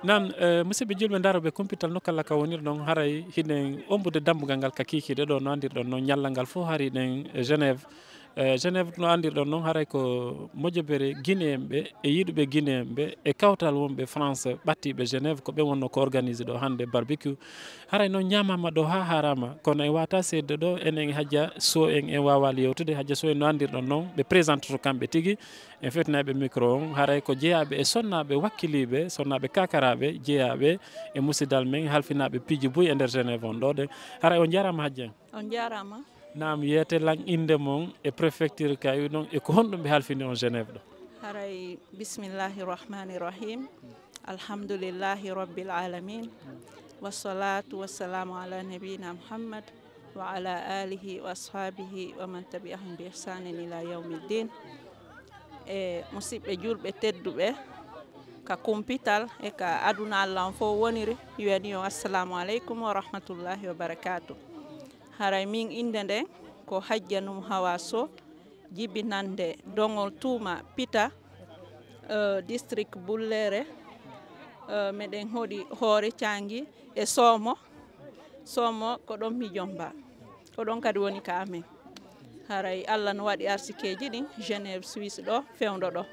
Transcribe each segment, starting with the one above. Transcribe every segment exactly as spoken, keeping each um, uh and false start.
nan musidɓe julɓe daroɓe kumpital nokkalla ka wonir ɗon haray hiɗen ombude dambugal ngal ka kikiɗe ɗo no andirɗon noon ñalla ngal fof hari ɗen Genève. Genève no andirɗon noon haray ko mojobere guinéen ɓe e yiɗuɓe guinéen ɓe e kawtal wonɓe France ɓattiɓe Genève ko ɓe wonno ko organisé ɗo hande barbecue haray noon ñamama ɗo ha harama kono en wata sedde ɗo enen haja so en en wawali yewtude haja so en no andirɗon noon ɓe présente to kamɓe tigui en fetinaɓe micro on haray ko jeeyaɓe e sonnaɓe wakkiliɓe sonnaɓe kakaraɓe jeeyaɓe e musidal men halfinaɓe piiji buy e nder Genève on ɗo ɗe haray on jarama hajjen on jarama nam yete lang inde mon e préfecture kayu ɗon e ko honɗum ɓe halfini on Genève ɗo haray bismillahi rahmani rahim alhamdulillahi rabbil alamin wassalatu wassalamu ala nabiyina muhammad wa ala alihi wa ashabihi wa man tabi'ahum bi ihsanin ila yawmiddin e musidɓe julɓe tedduɓe ka kumpital e ka aduna allah on fof woniri wiwani o assalamu aleykum wa rahmatullahi wa barakatuh haray min inde nden ko hajjanum hawa so jibinande dongol tuuma pita uh, district bullere uh, meɗen hoɗi hoore cangi e somo somo ko ɗon mijomba ko ɗon kadi woni ka amen haray allah no waɗi arsikeji ɗin Genève Suisse ɗo fewdo ɗo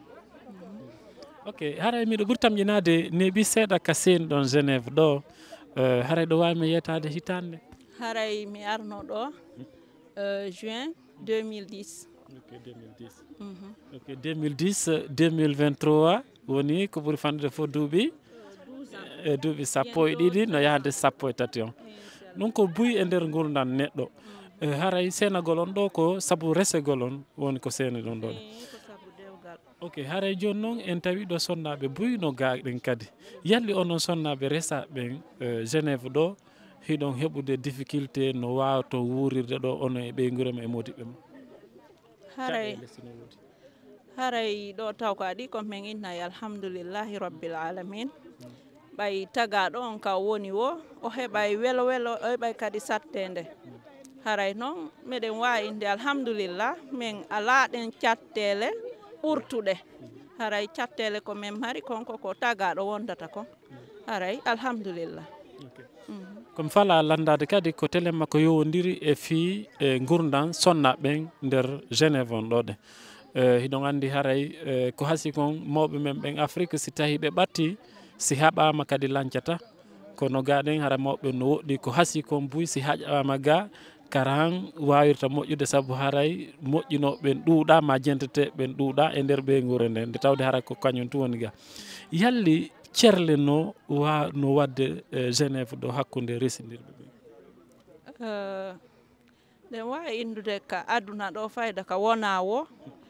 ok haray miɗo ɓuuri tamƴinade neeɓi seeɗa ka seni ɗon Genève ɗo uh, haray ɗo wawimi yetade hitande haray mi arno ɗo uh, juin deux mille dix. Ok deux mille dix. Mm-hmm. Ok deux mille dix deux mille vingt-trois woni ko ɓuri fandude fof duuɓi e duuɓi sappo e ɗiɗi no yahde sappo e tati on ɗum ko buy e nder gurdam neɗɗo haray senagol on ɗo ko saabu resegol on woni ko seni ɗon ɗo ok haray joni noon en tawi ɗo sonnaɓe buy no gaaɗen kadi yalli onon sonnaɓe resaɓen Genève ɗo hiɗon heɓude difficulté no wawto wuurirde ɗo ono e ɓey guurama e modiɓɓe ma haray haray ɗo taw ko aɗi ko min innayi alhamdoulillahi rabbil alamin ɓay tagaɗo on ka woni wo o heɓay welo welo o heɓay kadi sattede haray noon meɗen wawi inde alhamdoulillah min alaɗen cattele ɓurtuɗe haray cattele ko min mari konko ko tagaɗo wondata ko haray alhamdoulillah. komi fala landade kadi ko télé makko yowodiri e fi e gurdam sonnaɓen nder Genève on ɗo ɗe hiɗon andi haray ko hasi kon mawɓe men ɓen Afrique si tawi ɓe ɓatti si haɓama kadi lancata kono gaɗen hara mawɓe no woɗɗi ko hasi kon buy si haƴama ga karan wawirta moƴƴude saabu haray moƴƴinoɓen ɗuuɗa ma jentete ɓen ɗuuɗa e nder ɓe guure nden nde tawde hara ko kañum tu woni ga yalli cerle no wa no wadde Genève ɗo hakkude residirɓe ɓe nden wawi indude ka aduna ɗo fayda ka wona wo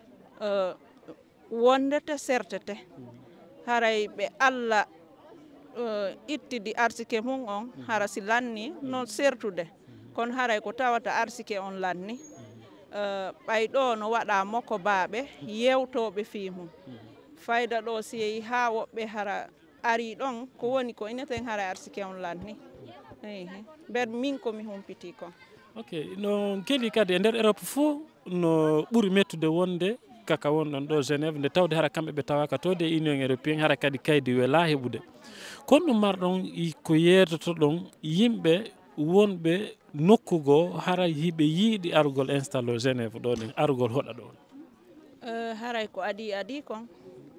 wondete sertete haray ɓe allah ittidi arsike mum on hara si lanni no sertude kono haray ko tawata arsike on lanni ɓay ɗo no waɗa makko baaɓe yewtoɓe fi mum fayda ɗo si yeehi ha woɓɓe hara ari ɗon ko woni ko ineten hara arsike on lanni ber min komi humpiti kon ok no gueɗi kadi e nder Europe fo no ɓuuri mettude wonde kaka wonɗon ɗo Genève nde tawde hara kamɓe ɓe tawaka to de Union européenne hara kadi kaydi wela heɓude kono ɗum marɗon ko yeedoto ɗon yimɓe wonɓe nokkugo hara hiɓe yiiɗi arugol installe o Genève ɗo ɗen arugol hoɗa ɗo haray ko adi adi kon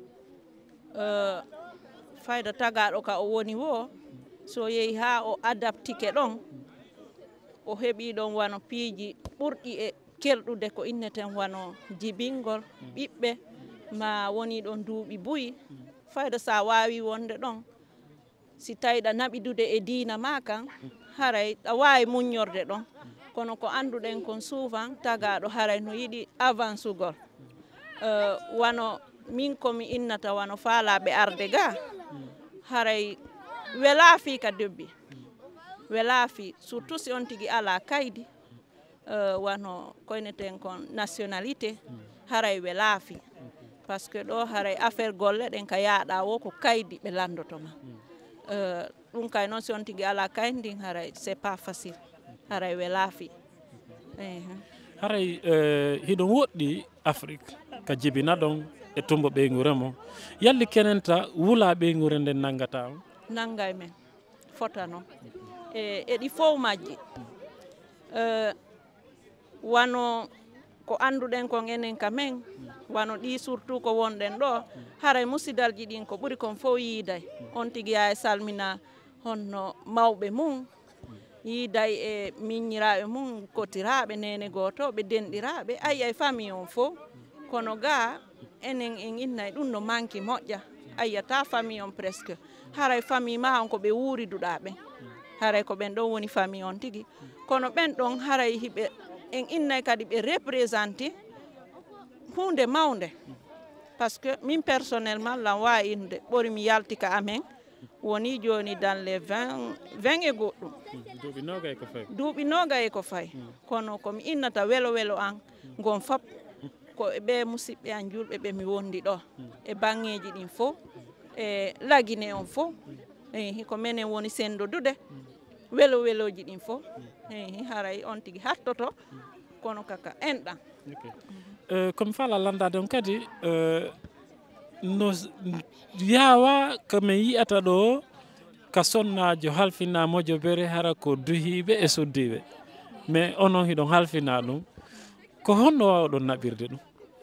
fayda tagaɗo ka o woni wo so yeehi ha o adaptike ɗon o heeɓi ɗon wano piiji ɓurɗi e kelɗude ko inneten wano jibingol ɓiɓɓe ma woni ɗon duuɓi buyi fayda sa wawi wonde ɗon si tawiɗa naɓidude e diina ma kan haray a wawi muñorde ɗon kono ko anduɗen kon souvent tagaɗo haray no yiɗi avance ugol wano min komi innata wano faalaɓe arde ga haray wela fi ka debbi wela fi surtout si on tigui ala kaydi wano koyneten kon nationalité haray wela fi par ce que ɗo haray affaire golle ɗen ka yaaɗa wo ko kaydi ɓe landotoma ɗum kay noon si on tigui ala kaydi ndin haray c'est pas facile haray wela fi haray hiɗon woɗɗi Afrique ka jibina ɗon e tumbo ɓeygu remo yalli kenenta wula ɓeygu rende nangata nangay men fota noon e eɗi fof majji uh, wano ko anduɗen kon enen ka men wano ɗi surtout ko wonɗen ɗo haray musidalji ɗin ko ɓuri kon fof yiiday on tigui ya e salmina honno mawɓe mum yiiday e miññiraɓe mum kotiraɓe nene gotoɓe denɗiraɓe ayi ay famille on fof kono ga enen en innay ɗum no manque moƴƴa ayyata famille on presque haray famille ma on ko ɓe wuuriduɗa ɓen haray ko ɓen ɗon woni famille on tigui kono ɓen ɗon haray hiɓe en innay kadi ɓe représenté hunde mawde par ce que min personnellement lan wawi inde ɓori mi yalti ka amen woni joni dans les vingt vingt e goɗɗum duuɓi nogay ko fayi duuɓi nogay ko fayi kono komi innata welo welo an gon fop ko ɓe musidɓe an julɓe ɓe mi wondi ɗo e bangeji ɗin fof e lagine on fof eyi ko minen woni sendodude welo weloji ɗin fof eyi haray on tigui hattoto kono kaka enɗan komi faala landade on kadi no yawa komin yiyata ɗo ka sonnajo halfina mojobere hara ko duhiɓe e soddiɓe mais onon hiɗon halfina ɗum ko honno wawɗon naɓirde ɗum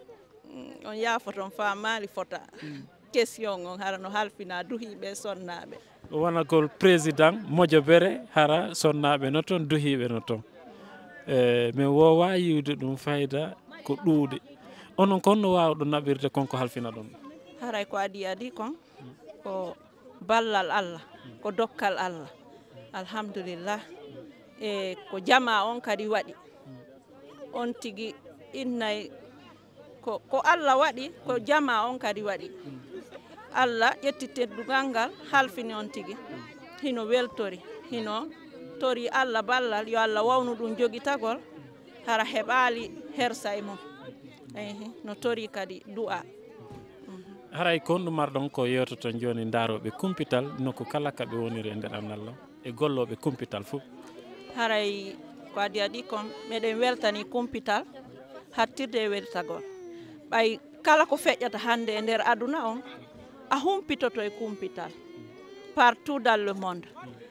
on yafoton famali fota question on hara no halfina duhiɓe sonnaɓe wona ko président mojobere hara sonnaɓe no toon duhiɓe no toon e mais wowa yiwde ɗum fayida ko ɗuuɗe onon ko honno wawɗon naɓirde konko halfina ɗon haray ko adi adi kon ko ballal Allah ko dokkal Allah alhamdulillah e ko jama on kadi waɗi on tigui innay ko ko Allah waɗi ko jama on kadi waɗi Allah ƴetti teddugal ngal halfini on tigui hino weltori hino tori Allah ballal yo Allah wawnu ɗum joguitagol hara heɓali hersa e mum eyi no tori kadi du'a haray ko honɗum marɗon ko yewtoton joni daroɓe kumpital nokku kala kaɓe woniri e nder annallah e golloɓe kumpital fof haray ko adi adi kon meɗen weltani kumpital hattirde e weltagol ɓay kala ko feƴƴata hande e nder aduna on a humpitoto e kumpital partout dans le monde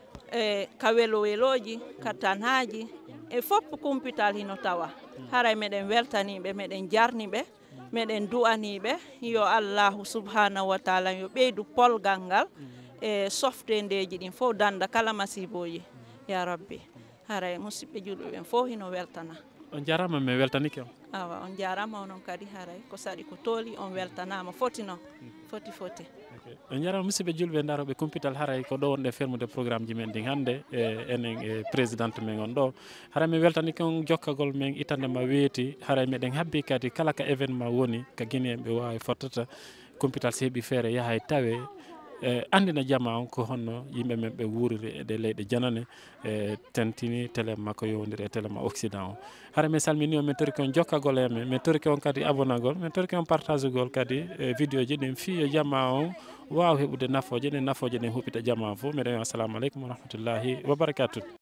e ka welo weloji ka tanaji e fof kumpital hino tawa haray meɗen weltaniɓe meɗen jarniɓe meɗen du'aniɓe yo allahu subhanahu wa taala yo ɓeydu polgal ngal e softendeji ɗin fof danda kala masiboji ya rabbi haray musidɓe julɓe ɓen fof hino weltana on jarama mi weltanike on awa on jarama onon kadi haray ko saɗi ko tooli on weltanama foti noon foti foti on jarama musidɓe julɓe daroɓe kumpital haray ko ɗo wonɗe fermude programme ji men ɗin hannde e enen e présidente men on ɗo haray mi weltanike on jokkagol men itandema weeti haray meɗen habbi kadi kala ka événement woni ka guinéen ɓe wawi fottata kumpital so heeɓi feere yaha e tawe e andina jama on ko honno yimɓe men ɓe wuuriri e ɗe leyɗe janane e tentini télé makko yowdiri e télé ma occident o hara mi salmini on min toriki on jokkagol e men min toriki on kadi abonagol min toriki on partage gol kadi e vidéo ji ɗin fiyo jama on waw heɓude nafoje ɗe nafoje ɗen huɓɓita jama fof miɗen assalamu aleykum wa rahmatullahi wa barakatuh